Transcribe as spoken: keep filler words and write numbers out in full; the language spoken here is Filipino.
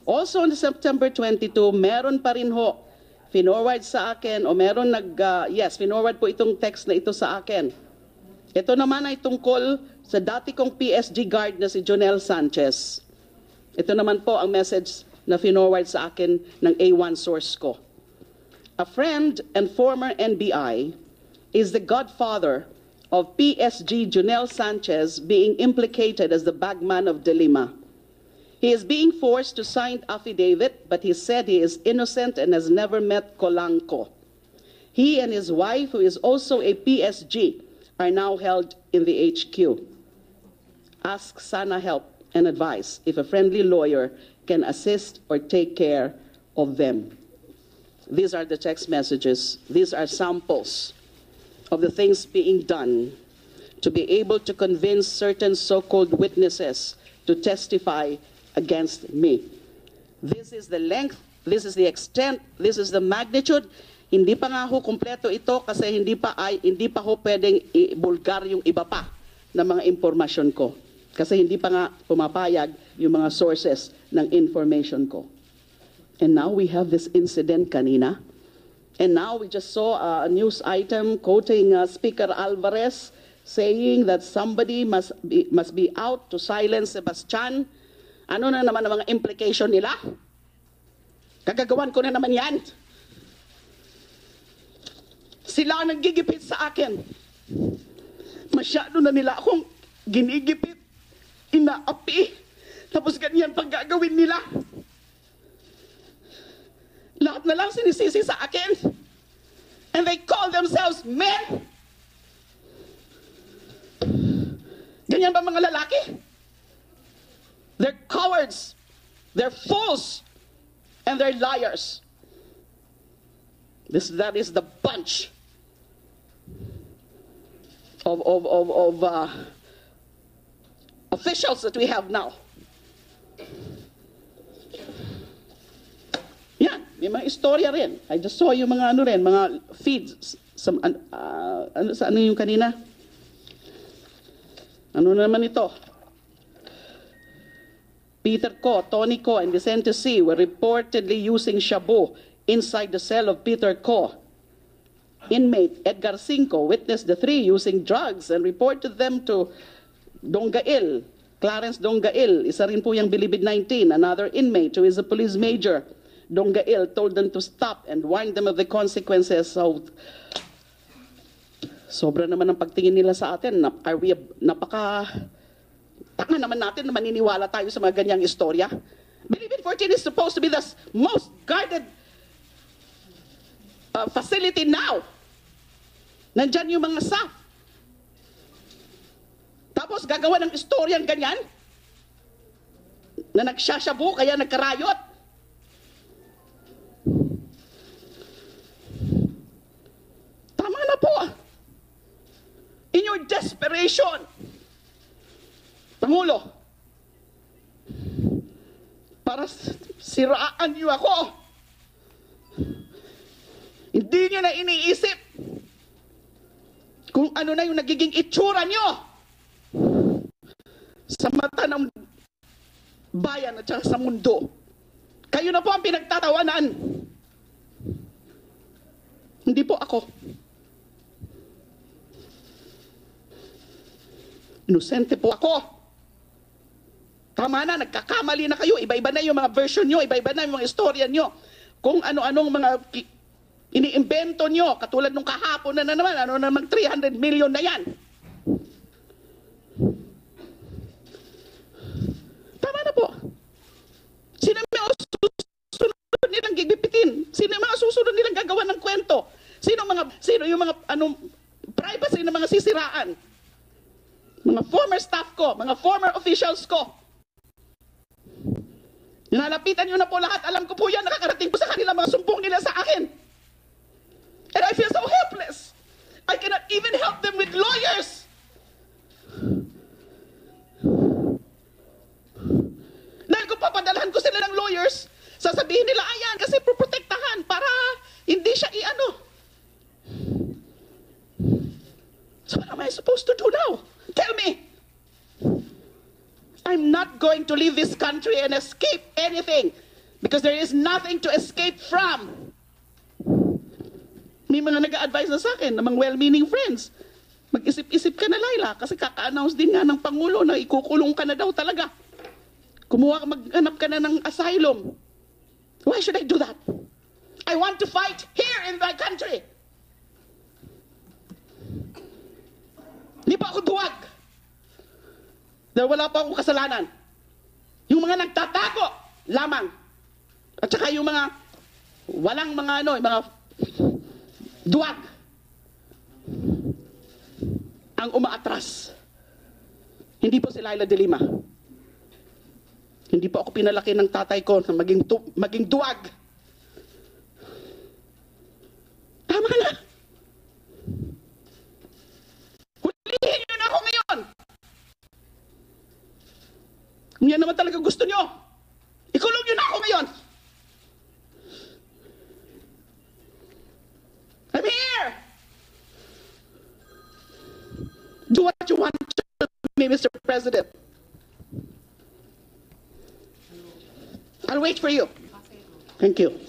Also on September twenty-two, meron pa rin ho, finorward sa akin, o meron nag, uh, yes, finorward po itong text na ito sa akin. Ito naman ay tungkol sa dati kong P S G guard na si Jonel Sanchez. Ito naman po ang message na finorward sa akin ng A one source ko. A friend and former N B I is the godfather of P S G Jonel Sanchez being implicated as the bagman of De Lima. He is being forced to sign affidavit, but he said he is innocent and has never met Colanco. He and his wife, who is also a P S G, are now held in the H Q. Ask Sana help and advice if a friendly lawyer can assist or take care of them. These are the text messages. These are samples of the things being done to be able to convince certain so-called witnesses to testify against me. This is the length, this is the extent, this is the magnitude. Hindi pa nga ho kumpleto ito kasi hindi pa ay hindi pa ho pwedeng ibulgar yung iba pa na mga impormasyon ko. Kasi hindi pa nga pumapayag yung mga sources ng information ko. And now we have this incident kanina. And now we just saw a news item quoting uh, Speaker Alvarez saying that somebody must be, must be out to silence Sebastian. Ano na naman ang mga implication nila? Kagagawan ko na naman yan. Sila ang nagigipit sa akin. Masyado na nila akong ginigipit, inaapi, tapos ganyan pag gagawin nila. Lahat na lang sinisisi sa akin. And they call themselves men. Ganyan ba mga lalaki? They're cowards, they're fools, and they're liars. This, that is the bunch of, of, of, of uh, officials that we have now. Yan, may mga istorya rin. I just saw yung mga ano rin, mga feeds. Some, uh, ano, sa ano yung kanina? Ano naman ito? Peter Ko, Tony Ko, and Vicente C. were reportedly using shabu inside the cell of Peter Ko. Inmate Edgar Cinco witnessed the three using drugs and reported them to Donggail, Clarence Donggail. Isa rin po yung Bilibid nineteen, another inmate who is a police major. Donggail told them to stop and warned them of the consequences. So, sobra naman ang pagtingin nila sa atin. Are we, napaka... Tanga naman natin na maniniwala tayo sa mga ganyang istorya. Bilibid fourteen is supposed to be the most guarded uh, facility now. Nandyan yung mga staff. Tapos gagawa ng istoryang ganyan na nagsasyabu kaya nagkarayot. Tama na po. In your desperation, Pangulo, para siraan niyo ako. Hindi niyo na iniisip kung ano na yung nagiging itsura niyo sa mata ng bayan at saka sa mundo. Kayo na po ang pinagtatawanan. Hindi po ako. Inosente po ako. Tama na, nagkakamali na kayo. Iba-iba na yung mga version nyo, iba-iba na yung mga istorya nyo. Kung ano-anong mga iniimbento nyo, katulad nung kahapon na, na naman, ano namang three hundred million na yan. Tama na po. Sino yung mga susunod nilang gigipitin? Sino yung mga susunod nilang gagawa ng kwento? Sino, mga, sino yung mga anong, privacy ng mga sisiraan? Mga former staff ko, mga former officials ko. Nilalapitan nyo na po lahat. Alam ko po yan, nakakarating po sa kanila mga sumbong nila sa akin. And I feel so helpless. I cannot even help them with lawyers. Dahil kung papadalahan ko sila ng lawyers, sasabihin nila, ayan, kasi proprotektahan para hindi siya i-ano. So what am I supposed to do now? Tell me. I'm not going to leave this country and escape anything Because there is nothing to escape from. May mga nag-a-advise na sa akin, ng mga well-meaning friends. Mag-isip-isip ka na, Leila, kasi kaka-announce din nga ng Pangulo na ikukulong ka na daw talaga. Kumuha ka, maghanap ka na ng asylum. Why should I do that? I want to fight here in my country. Hindi pa ako duwag. Dahil wala pa akong kasalanan. Yung mga nagtatago lamang. At saka yung mga walang mga ano, yung mga duwag ang umaatras. Hindi po si Leila de Lima. Hindi po ako pinalaki ng tatay ko na maging, tu maging duwag. Tama na. Hulihin niyo na ako ngayon. Kung yan naman talaga gusto niyo, ikulong niyo na ako ngayon. I'm here. Do what you want to me, Mister President. I'll wait for you. Thank you.